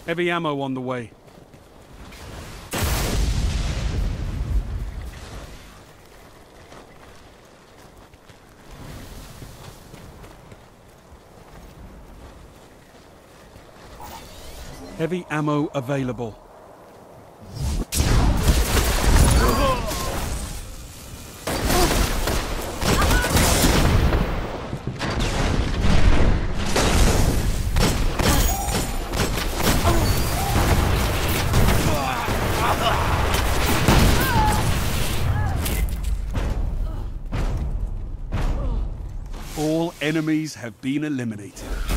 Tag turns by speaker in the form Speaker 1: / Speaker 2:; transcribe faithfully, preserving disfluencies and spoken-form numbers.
Speaker 1: Heavy ammo on the way. Heavy ammo available. All enemies have been eliminated.